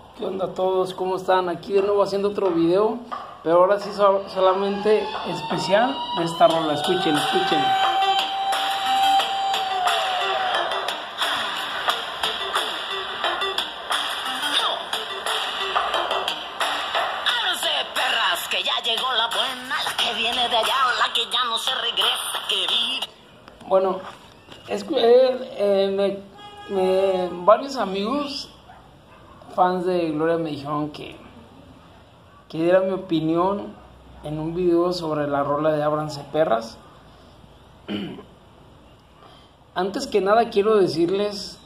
¿Qué onda a todos? ¿Cómo están? Aquí de nuevo haciendo otro video, pero ahora sí solamente especial de esta rola. Escuchen. Perras, que ya llegó la buena, la que viene de allá, la que ya no se regresa, que vive. Bueno, varios amigos fans de Gloria me dijeron que diera mi opinión en un video sobre la rola de Ábranse Perras. Antes que nada quiero decirles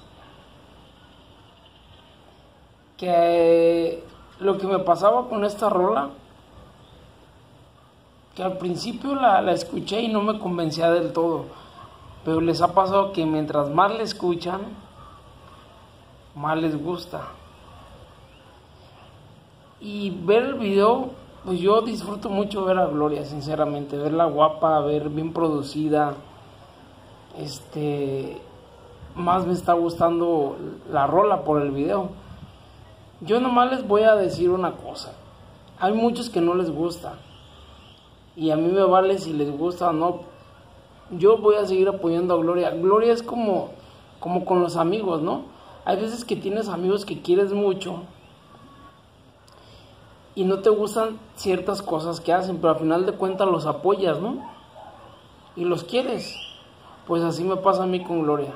que lo que me pasaba con esta rola, que al principio la escuché y no me convencía del todo, pero les ha pasado que mientras más la escuchan, más les gusta. Y ver el video, pues yo disfruto mucho ver a Gloria, sinceramente, verla guapa, ver bien producida. Más me está gustando la rola por el video. Yo nomás les voy a decir una cosa: hay muchos que no les gusta, y a mí me vale si les gusta o no. Yo voy a seguir apoyando a Gloria. Gloria es como con los amigos, ¿no? Hay veces que tienes amigos que quieres mucho y no te gustan ciertas cosas que hacen, pero al final de cuentas los apoyas, ¿no? Y los quieres. Pues así me pasa a mí con Gloria.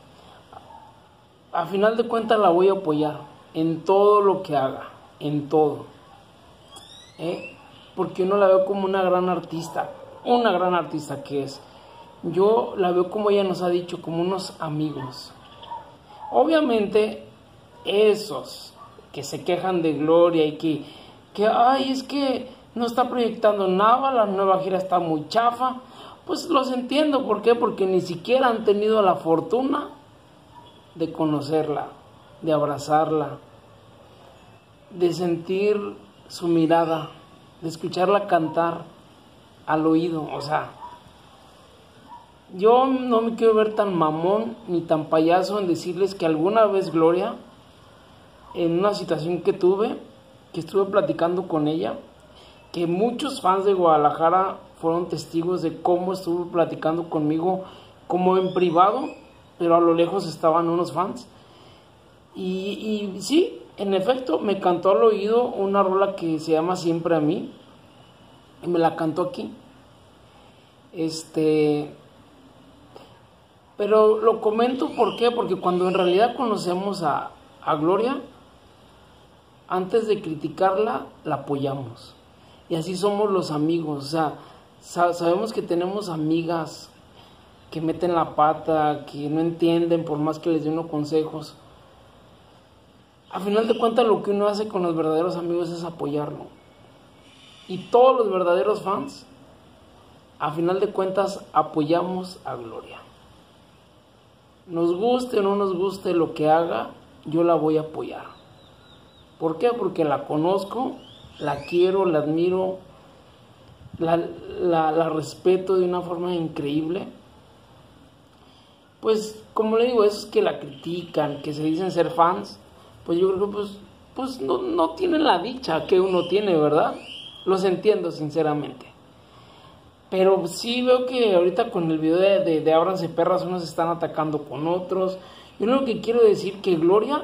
Al final de cuentas la voy a apoyar en todo lo que haga, en todo. Porque yo no la veo como una gran artista que es. Yo la veo, como ella nos ha dicho, como unos amigos. Obviamente esos que se quejan de Gloria y que ay, es que no está proyectando nada, la nueva gira está muy chafa, pues los entiendo. ¿Por qué? Porque ni siquiera han tenido la fortuna de conocerla, de abrazarla, de sentir su mirada, de escucharla cantar al oído. O sea, yo no me quiero ver tan mamón ni tan payaso en decirles que alguna vez Gloria, en una situación que estuve platicando con ella, que muchos fans de Guadalajara fueron testigos de cómo estuvo platicando conmigo, como en privado, pero a lo lejos estaban unos fans. Y sí, en efecto, me cantó al oído una rola que se llama Siempre a mí, y me la cantó aquí. Pero lo comento, ¿por qué? Porque cuando en realidad conocemos a Gloria, antes de criticarla, la apoyamos. Y así somos los amigos. O sea, sabemos que tenemos amigas que meten la pata, que no entienden por más que les dé uno consejos. A final de cuentas, lo que uno hace con los verdaderos amigos es apoyarlo. Y todos los verdaderos fans, a final de cuentas, apoyamos a Gloria. Nos guste o no nos guste lo que haga, yo la voy a apoyar. ¿Por qué? Porque la conozco, la quiero, la admiro, la respeto de una forma increíble. Pues, como le digo, esos que la critican, que se dicen ser fans, pues yo creo que pues no tienen la dicha que uno tiene, ¿verdad? Los entiendo, sinceramente. Pero sí veo que ahorita con el video de Ábranse Perras, unos están atacando con otros. Yo lo que quiero decir que Gloria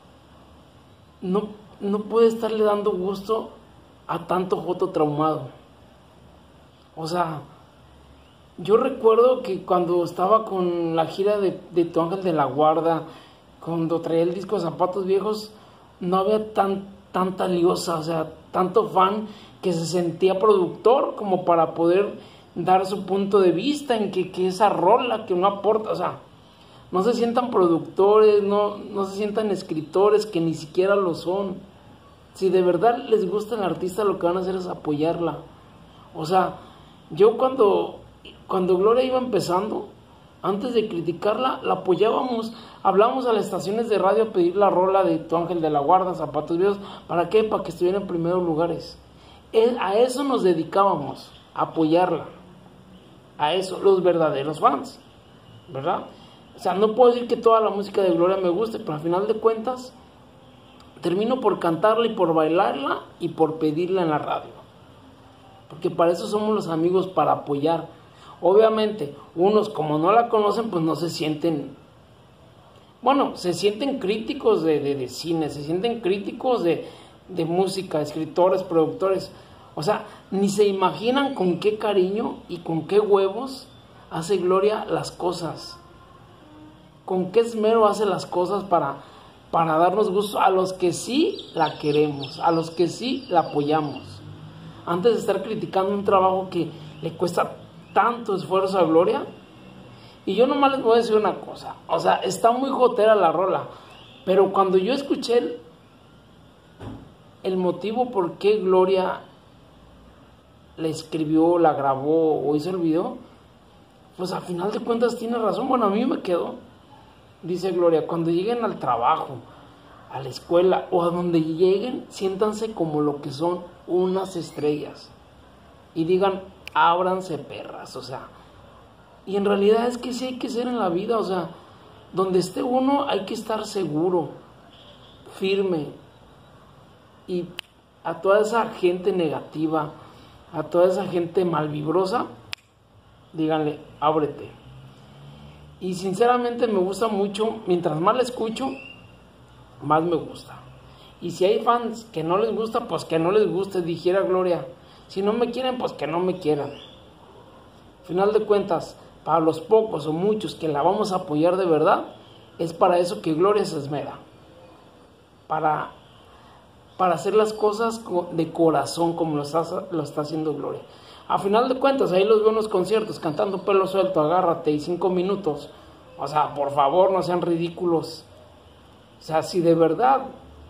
no puede estarle dando gusto a tanto joto traumado. O sea, yo recuerdo que cuando estaba con la gira de Tu Ángel de la Guarda, cuando traía el disco de Zapatos Viejos, no había tanta liosa, o sea, tanto fan que se sentía productor como para poder dar su punto de vista en que esa rola que no aporta. O sea, no se sientan productores, no se sientan escritores, que ni siquiera lo son. Si de verdad les gusta el artista, lo que van a hacer es apoyarla. O sea, yo cuando Gloria iba empezando, antes de criticarla, la apoyábamos. Hablábamos a las estaciones de radio a pedir la rola de Tu Ángel de la Guarda, Zapatos Viejos. ¿Para qué? Para que estuviera en primeros lugares. A eso nos dedicábamos, a apoyarla. A eso, los verdaderos fans, ¿verdad? O sea, no puedo decir que toda la música de Gloria me guste, pero al final de cuentas termino por cantarla y por bailarla y por pedirla en la radio. Porque para eso somos los amigos, para apoyar. Obviamente, unos como no la conocen, pues no se sienten... Bueno, se sienten críticos de cine, se sienten críticos de música, escritores, productores. O sea, ni se imaginan con qué cariño y con qué huevos hace Gloria las cosas. Con qué esmero hace las cosas para darnos gusto a los que sí la queremos, a los que sí la apoyamos. Antes de estar criticando un trabajo que le cuesta tanto esfuerzo a Gloria. Y yo nomás les voy a decir una cosa, o sea, está muy jotera la rola, pero cuando yo escuché el motivo por qué Gloria la escribió, la grabó o hizo el video, pues al final de cuentas tiene razón. Bueno, a mí me quedó. Dice Gloria, cuando lleguen al trabajo, a la escuela o a donde lleguen, siéntanse como lo que son, unas estrellas, y digan, ábranse perras. O sea, y en realidad es que sí hay que ser en la vida. O sea, donde esté uno hay que estar seguro, firme. Y a toda esa gente negativa, a toda esa gente malvibrosa, díganle, ábrete. Y sinceramente me gusta mucho, mientras más la escucho, más me gusta. Y si hay fans que no les gusta, pues que no les guste, dijera Gloria. Si no me quieren, pues que no me quieran. Al final de cuentas, para los pocos o muchos que la vamos a apoyar de verdad, es para eso que Gloria se esmera. Para hacer las cosas de corazón, como lo está haciendo Gloria. A final de cuentas, ahí los veo en los conciertos, cantando Pelo Suelto, Agárrate y 5 minutos. O sea, por favor, no sean ridículos. O sea, si de verdad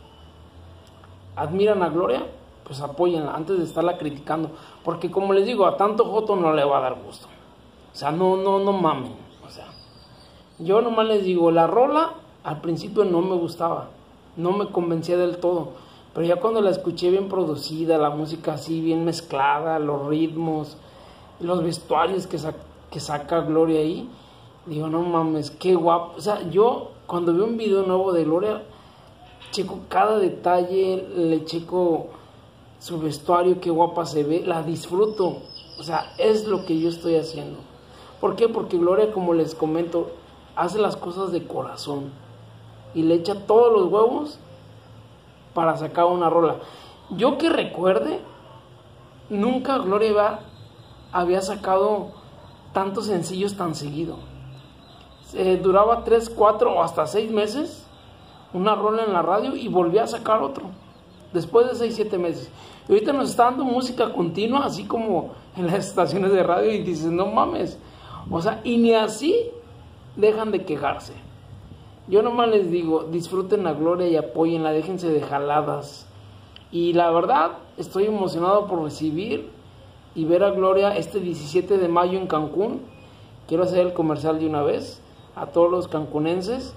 admiran a Gloria, pues apóyenla antes de estarla criticando. Porque como les digo, a tanto joto no le va a dar gusto. O sea, no mamen. O sea, yo nomás les digo, la rola al principio no me gustaba, no me convencía del todo. Pero ya cuando la escuché bien producida, la música así bien mezclada, los ritmos, los vestuarios que saca Gloria ahí, digo, no mames, qué guapo. O sea, yo cuando veo un video nuevo de Gloria, checo cada detalle, le checo su vestuario, qué guapa se ve, la disfruto. O sea, es lo que yo estoy haciendo. ¿Por qué? Porque Gloria, como les comento, hace las cosas de corazón y le echa todos los huevos para sacar una rola. Yo que recuerde, nunca Gloria había sacado tantos sencillos tan seguido. Duraba 3, 4 o hasta 6 meses una rola en la radio y volvía a sacar otro después de 6, 7 meses. Y ahorita nos está dando música continua, así como en las estaciones de radio, y dices, no mames. O sea, y ni así dejan de quejarse. Yo nomás les digo, disfruten a Gloria y apóyenla, déjense de jaladas. Y la verdad, estoy emocionado por recibir y ver a Gloria este 17 de mayo en Cancún. Quiero hacer el comercial de una vez a todos los cancunenses.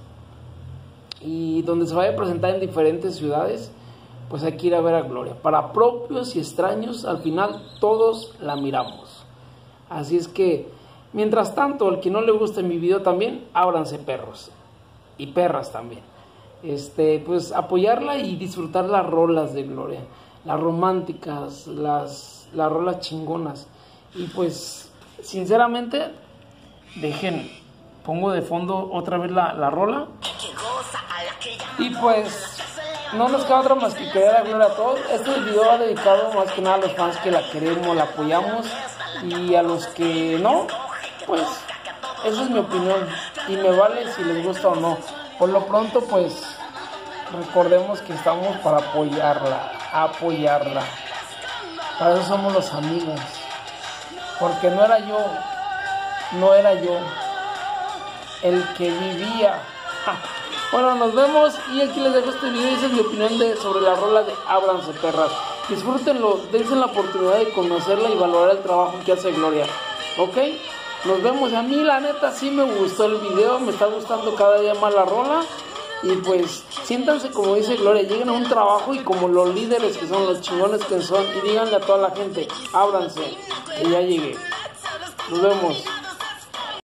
Y donde se vaya a presentar en diferentes ciudades, pues hay que ir a ver a Gloria. Para propios y extraños, al final todos la miramos. Así es que, mientras tanto, al que no le guste mi video también, ábranse perros. Y perras también. Pues apoyarla y disfrutar las rolas de Gloria, las románticas, las rolas chingonas. Y pues sinceramente, pongo de fondo otra vez la rola. Y pues no nos queda otra más que querer a Gloria a todos. Este video va dedicado más que nada a los fans que la queremos, la apoyamos, y a los que no, pues esa es mi opinión y me vale si les gusta o no. Por lo pronto, pues recordemos que estamos para apoyarla. Para eso somos los amigos. Porque no era yo el que vivía. Bueno, nos vemos y aquí les dejo este video. Esa es mi opinión sobre la rola de Ábranse Perras. Disfrútenlo, dense la oportunidad de conocerla y valorar el trabajo que hace Gloria. ¿Ok? Nos vemos. A mí la neta sí me gustó el video, me está gustando cada día más la rola. Y pues siéntanse como dice Gloria, lleguen a un trabajo y como los líderes que son, los chingones que son, y díganle a toda la gente, ábranse, que ya llegué. Nos vemos.